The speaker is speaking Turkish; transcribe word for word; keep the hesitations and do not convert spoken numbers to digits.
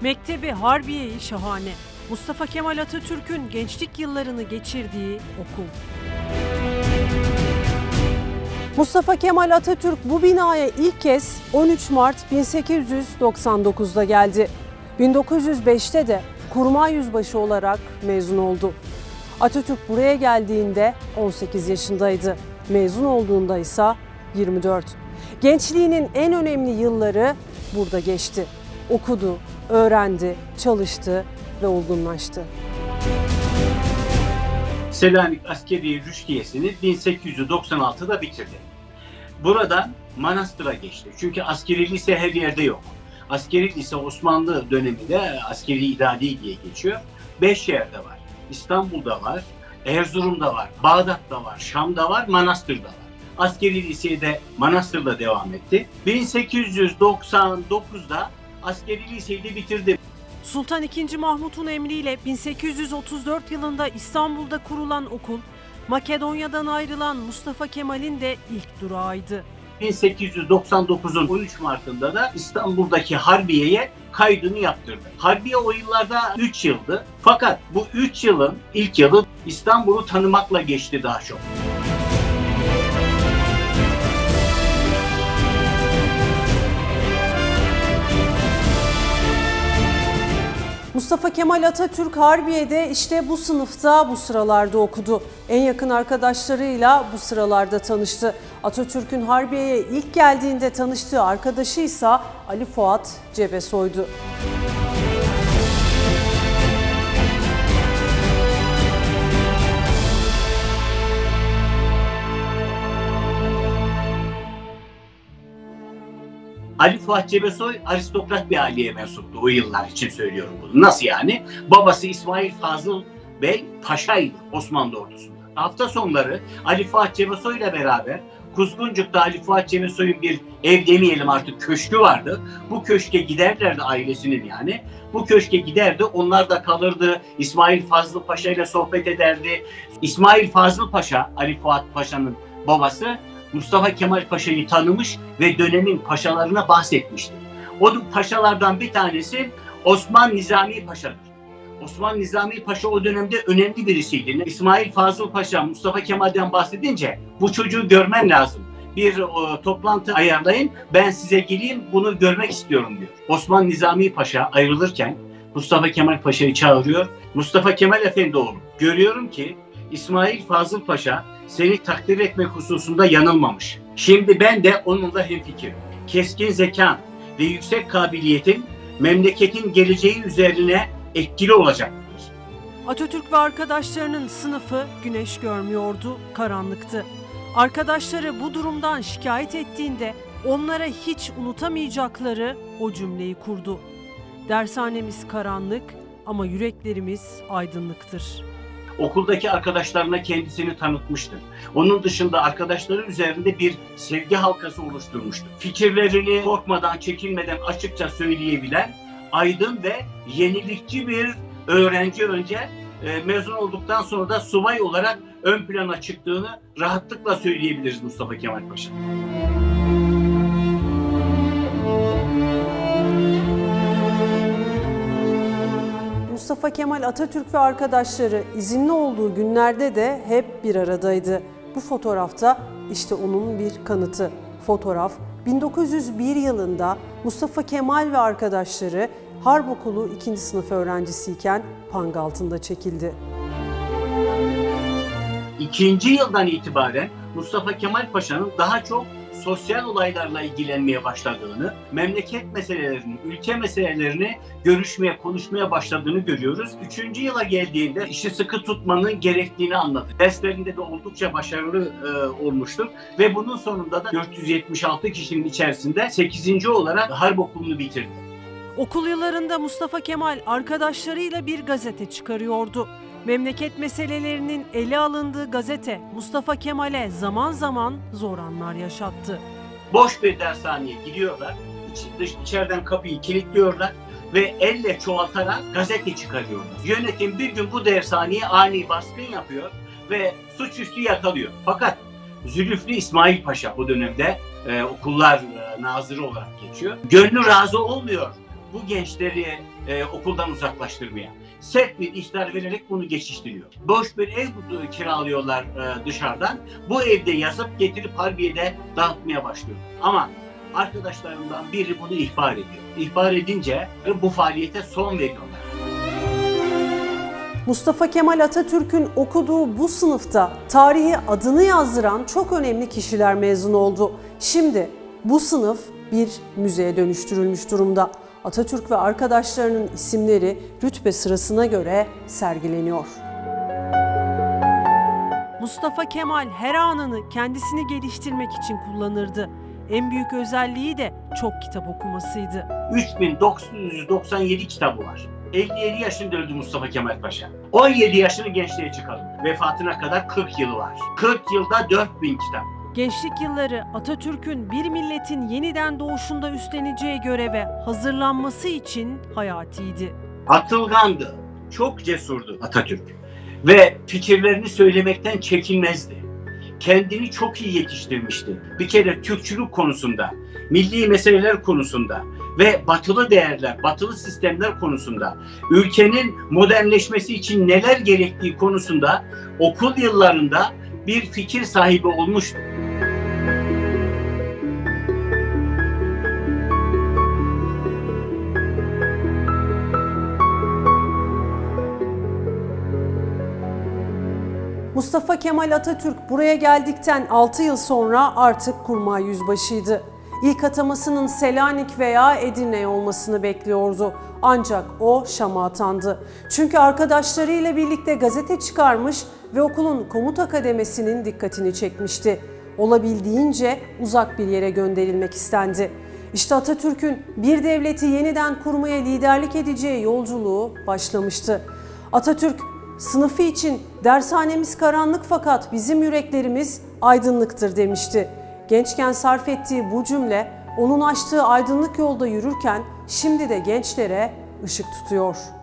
Mektebi Harbiye-i Şahane, Mustafa Kemal Atatürk'ün gençlik yıllarını geçirdiği okul. Mustafa Kemal Atatürk bu binaya ilk kez on üç Mart bin sekiz yüz doksan dokuz'da geldi. bin dokuz yüz beş'te de kurmay yüzbaşı olarak mezun oldu. Atatürk buraya geldiğinde on sekiz yaşındaydı. Mezun olduğunda ise yirmi dört. Gençliğinin en önemli yılları burada geçti. Okudu, öğrendi, çalıştı ve olgunlaştı. Selanik Askeri Rüştiyesi'ni bin sekiz yüz doksan altı'da bitirdi. Buradan Manastır'a geçti. Çünkü askeri lise her yerde yok. Askeri lise Osmanlı döneminde askeri idadi diye geçiyor. Beş yerde var. İstanbul'da var, Erzurum'da var, Bağdat'ta var, Şam'da var, Manastır'da var. Askeri liseye de Manastır'da devam etti. bin sekiz yüz doksan dokuz'da askeri liseyi de bitirdi. Sultan ikinci. Mahmut'un emriyle bin sekiz yüz otuz dört yılında İstanbul'da kurulan okul, Makedonya'dan ayrılan Mustafa Kemal'in de ilk durağıydı. bin sekiz yüz doksan dokuz'un on üç Mart'ında da İstanbul'daki Harbiye'ye kaydını yaptırdı. Harbiye o yıllarda üç yıldı. Fakat bu üç yılın ilk yılı İstanbul'u tanımakla geçti daha çok. Mustafa Kemal Atatürk Harbiye'de işte bu sınıfta, bu sıralarda okudu. En yakın arkadaşlarıyla bu sıralarda tanıştı. Atatürk'ün Harbiye'ye ilk geldiğinde tanıştığı arkadaşı ise Ali Fuat Cebesoy'du. Ali Fuat Cebesoy aristokrat bir aileye mensuptu o yıllar için söylüyorum bunu. Nasıl yani? Babası İsmail Fazıl Bey paşaydı Osmanlı ordusunda. Hafta sonları Ali Fuat Cebesoy ile beraber Kuzguncuk'ta Ali Fuat Cebesoy'un bir ev demeyelim artık köşkü vardı. Bu köşke giderlerdi ailesinin yani. Bu köşke giderdi, onlar da kalırdı. İsmail Fazıl Paşa ile sohbet ederdi. İsmail Fazıl Paşa, Ali Fuat Paşa'nın babası, Mustafa Kemal Paşa'yı tanımış ve dönemin paşalarına bahsetmişti. O paşalardan bir tanesi Osman Nizami Paşa'dır. Osman Nizami Paşa o dönemde önemli birisiydi. İsmail Fazıl Paşa Mustafa Kemal'den bahsedince bu çocuğu görmen lazım. Bir o, toplantı ayarlayın, ben size geleyim, bunu görmek istiyorum diyor. Osman Nizami Paşa ayrılırken Mustafa Kemal Paşa'yı çağırıyor. Mustafa Kemal Efendioğlu, görüyorum ki İsmail Fazıl Paşa seni takdir etmek hususunda yanılmamış. Şimdi ben de onunla hemfikirim. Keskin zekan ve yüksek kabiliyetin memleketin geleceği üzerine etkili olacaktır. Atatürk ve arkadaşlarının sınıfı güneş görmüyordu, karanlıktı. Arkadaşları bu durumdan şikayet ettiğinde onlara hiç unutamayacakları o cümleyi kurdu. Dershanemiz karanlık ama yüreklerimiz aydınlıktır. Okuldaki arkadaşlarına kendisini tanıtmıştır. Onun dışında arkadaşları üzerinde bir sevgi halkası oluşturmuştur. Fikirlerini korkmadan, çekinmeden açıkça söyleyebilen, aydın ve yenilikçi bir öğrenci önce e, mezun olduktan sonra da subay olarak ön plana çıktığını rahatlıkla söyleyebiliriz Mustafa Kemal Paşa. Mustafa Kemal Atatürk ve arkadaşları izinli olduğu günlerde de hep bir aradaydı. Bu fotoğrafta işte onun bir kanıtı. Fotoğraf bin dokuz yüz bir yılında Mustafa Kemal ve arkadaşları Harp Okulu ikinci sınıf öğrencisiyken Pangaltı'nda çekildi. İkinci yıldan itibaren Mustafa Kemal Paşa'nın daha çok sosyal olaylarla ilgilenmeye başladığını, memleket meselelerini, ülke meselelerini görüşmeye, konuşmaya başladığını görüyoruz. Üçüncü yıla geldiğinde işi sıkı tutmanın gerektiğini anladı. Derslerinde de oldukça başarılı e, olmuştur ve bunun sonunda da dört yüz yetmiş altı kişinin içerisinde sekizinci olarak Harp Okulu'nu bitirdi. Okul yıllarında Mustafa Kemal arkadaşlarıyla bir gazete çıkarıyordu. Memleket meselelerinin ele alındığı gazete Mustafa Kemal'e zaman zaman zor anlar yaşattı. Boş bir dershaneye gidiyorlar, iç, dış, içeriden kapıyı kilitliyorlar ve elle çoğaltarak gazete çıkarıyorlar. Yönetim bir gün bu dershaneye ani baskın yapıyor ve suçüstü yakalıyor. Fakat Zülüflü İsmail Paşa o dönemde e, okullar e, nazırı olarak geçiyor. Gönlü razı olmuyor bu gençleri e, okuldan uzaklaştırmaya. Sert bir ihtar vererek bunu geçiştiriyor. Boş bir ev kiralıyorlar e, dışarıdan. Bu evde yazıp getirip Harbiye'de dağıtmaya başlıyor. Ama arkadaşlarımdan biri bunu ihbar ediyor. İhbar edince bu faaliyete son veriyorlar. Mustafa Kemal Atatürk'ün okuduğu bu sınıfta tarihe adını yazdıran çok önemli kişiler mezun oldu. Şimdi bu sınıf bir müzeye dönüştürülmüş durumda. Atatürk ve arkadaşlarının isimleri rütbe sırasına göre sergileniyor. Mustafa Kemal her anını kendisini geliştirmek için kullanırdı. En büyük özelliği de çok kitap okumasıydı. üç bin dokuz yüz doksan yedi kitabı var. elli yedi yaşında öldü Mustafa Kemal Paşa. on yedi yaşını gençliğe çıkalım. Vefatına kadar kırk yılı var. kırk yılda dört bin kitap. Gençlik yılları Atatürk'ün bir milletin yeniden doğuşunda üstleneceği göreve hazırlanması için hayatiydi. Atılgandı, çok cesurdu Atatürk ve fikirlerini söylemekten çekinmezdi. Kendini çok iyi yetiştirmişti. Bir kere Türkçülük konusunda, milli meseleler konusunda ve batılı değerler, batılı sistemler konusunda, ülkenin modernleşmesi için neler gerektiği konusunda okul yıllarında bir fikir sahibi olmuştu. Mustafa Kemal Atatürk buraya geldikten altı yıl sonra artık kurmay yüzbaşıydı. İlk atamasının Selanik veya Edirne olmasını bekliyordu. Ancak o Şam'a atandı. Çünkü arkadaşlarıyla birlikte gazete çıkarmış ve okulun komuta kademesinin dikkatini çekmişti. Olabildiğince uzak bir yere gönderilmek istendi. İşte Atatürk'ün bir devleti yeniden kurmaya liderlik edeceği yolculuğu başlamıştı. Atatürk, sınıfı için dershanemiz karanlık fakat bizim yüreklerimiz aydınlıktır demişti. Gençken sarf ettiği bu cümle onun açtığı aydınlık yolda yürürken şimdi de gençlere ışık tutuyor.